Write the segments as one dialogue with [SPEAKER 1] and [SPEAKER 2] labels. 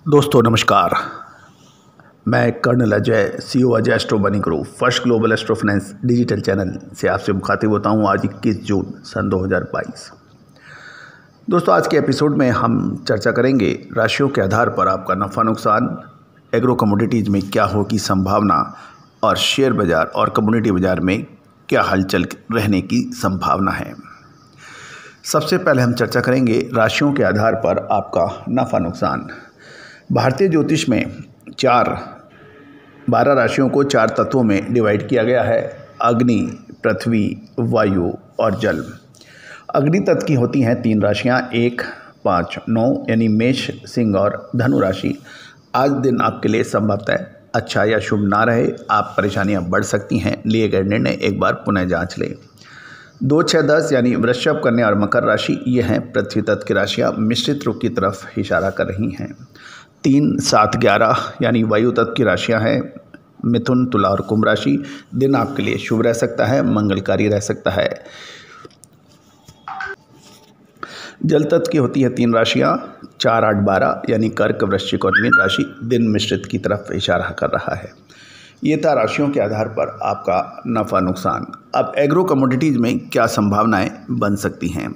[SPEAKER 1] दोस्तों नमस्कार। मैं colonel Ajay, CEO Ajay astro money group first global astro finance digital channel से आपसे मुखातिब होता हूं। आज 21 जून सन 2022। दोस्तों आज के एपिसोड में हम चर्चा करेंगे राशियों के आधार पर आपका नफ़ा नुकसान, एग्रो कमोडिटीज़ में क्या होगी संभावना और शेयर बाज़ार और कम्युनिटी बाज़ार में क्या हलचल रहने की संभावना है। सबसे पहले हम चर्चा करेंगे राशियों के आधार पर आपका नफ़ा नुकसान। भारतीय ज्योतिष में 12 राशियों को 4 तत्वों में डिवाइड किया गया है: अग्नि, पृथ्वी, वायु और जल। अग्नि तत्व की होती हैं 3 राशियां, 1, 5, 9 यानी मेष, सिंह और धनु राशि। आज दिन आपके लिए संभवतः अच्छा या शुभ ना रहे, आप परेशानियां बढ़ सकती हैं, लिए गए निर्णय एक बार पुनः जांच लें। 2, 6, 10 यानी वृषभ, कन्या और मकर राशि, ये हैं पृथ्वी तत्व की राशियाँ, मिश्रित रुख की तरफ इशारा कर रही हैं। 3, 7, 11 यानी वायु तत्व की राशियाँ हैं, मिथुन, तुला और कुंभ राशि। दिन आपके लिए शुभ रह सकता है, मंगलकारी रह सकता है। जल तत्व की होती है 3 राशियाँ, 4, 8, 12 यानी कर्क, वृश्चिक और मीन राशि। दिन मिश्रित की तरफ इशारा कर रहा है। ये था राशियों के आधार पर आपका नफ़ा नुकसान। अब एग्रो कमोडिटीज़ में क्या संभावनाएं बन सकती हैं।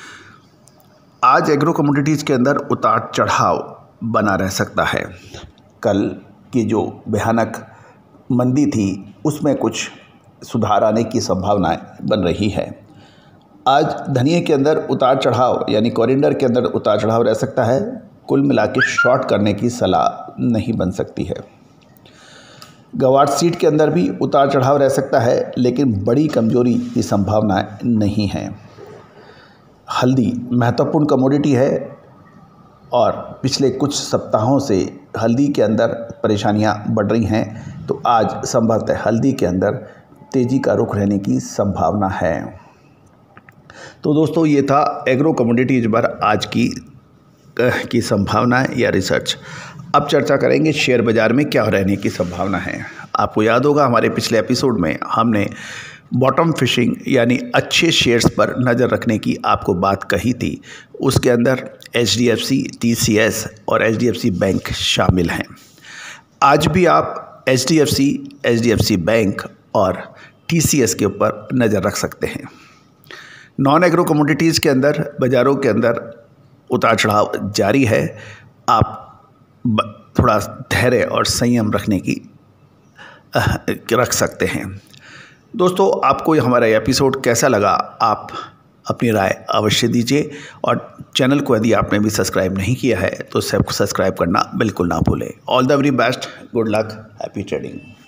[SPEAKER 1] आज एग्रो कमोडिटीज़ के अंदर उतार चढ़ाव बना रह सकता है। कल की जो भयानक मंदी थी उसमें कुछ सुधार आने की संभावनाएं बन रही है। आज धनिये के अंदर उतार चढ़ाव यानी कोरिएंडर के अंदर उतार चढ़ाव रह सकता है। कुल मिला के शॉर्ट करने की सलाह नहीं बन सकती है। गवार सीड के अंदर भी उतार चढ़ाव रह सकता है, लेकिन बड़ी कमजोरी की संभावना नहीं है। हल्दी महत्वपूर्ण कमोडिटी है और पिछले कुछ सप्ताहों से हल्दी के अंदर परेशानियां बढ़ रही हैं, तो आज संभवतः हल्दी के अंदर तेज़ी का रुख रहने की संभावना है। तो दोस्तों ये था एग्रो कमोडिटीज पर आज की संभावना या रिसर्च। अब चर्चा करेंगे शेयर बाज़ार में क्या रहने की संभावना है। आपको याद होगा हमारे पिछले एपिसोड में हमने बॉटम फिशिंग यानी अच्छे शेयर्स पर नज़र रखने की आपको बात कही थी। उसके अंदर HDFC, TCS और HDFC बैंक शामिल हैं। आज भी आप HDFC बैंक और TCS के ऊपर नज़र रख सकते हैं। नॉन एग्रो कमोडिटीज़ के अंदर बाज़ारों के अंदर उतार चढ़ाव जारी है। आप थोड़ा धैर्य और संयम रखने की रख सकते हैं। दोस्तों आपको हमारा एपिसोड कैसा लगा, आप अपनी राय अवश्य दीजिए और चैनल को यदि आपने भी सब्सक्राइब नहीं किया है तो सब्सक्राइब करना बिल्कुल ना भूलें। All the very best, good luck, happy trading.